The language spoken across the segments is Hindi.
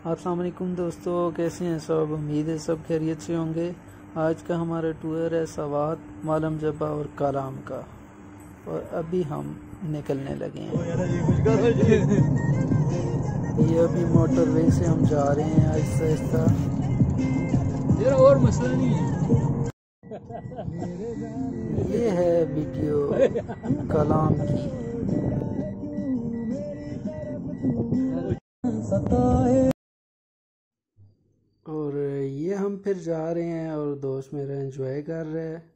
अस्सलाम वालेकुम दोस्तों, कैसे हैं सब। उम्मीद है सब खैरियत से होंगे। आज का हमारा टूर है सवात, मालम जब्बा और कालाम का, और अभी हम निकलने लगे हैं। ये अभी मोटरवे से हम जा रहे हैं आहिस्ता आहिस्ता। और मसला नहीं है। ये है वीडियो कलाम की। और ये हम फिर जा रहे हैं और दोस्त मेरा एंजॉय कर रहे हैं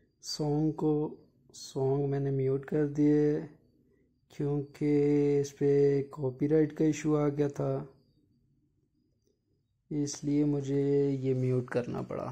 सॉन्ग मैंने म्यूट कर दिए क्योंकि इस पर कॉपीराइट का इशू आ गया था, इसलिए मुझे ये म्यूट करना पड़ा।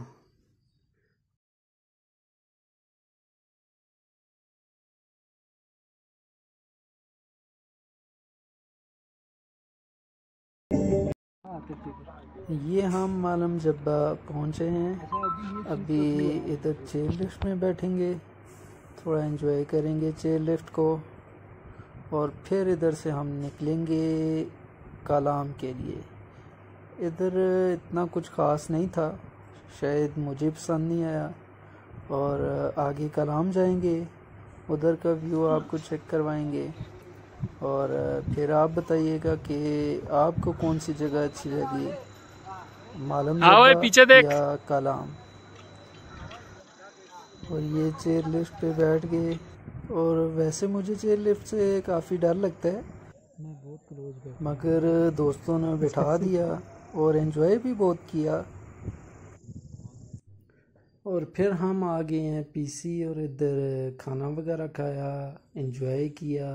ये हम मालम जब्बा पहुँचे हैं। अभी इधर चेयर लिफ्ट में बैठेंगे, थोड़ा एंजॉय करेंगे चेयर लिफ्ट को, और फिर इधर से हम निकलेंगे कालाम के लिए। इधर इतना कुछ ख़ास नहीं था, शायद मुझे पसंद नहीं आया, और आगे कालाम जाएंगे, उधर का व्यू आपको चेक करवाएंगे। और फिर आप बताइएगा कि आपको कौन सी जगह अच्छी लगी, मालम जब्बा या कालाम। और ये चेयर लिफ्ट पे बैठ गए, और वैसे मुझे चेयर लिफ्ट से काफ़ी डर लगता है, मैं बहुत क्लोज मगर दोस्तों ने बिठा दिया और एंजॉय भी बहुत किया। और फिर हम आ गए हैं पीसी, और इधर खाना वगैरह खाया, एंजॉय किया।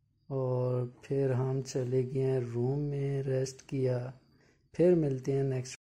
और फिर हम चले गए हैं रूम में, रेस्ट किया। फिर मिलते हैं नेक्स्ट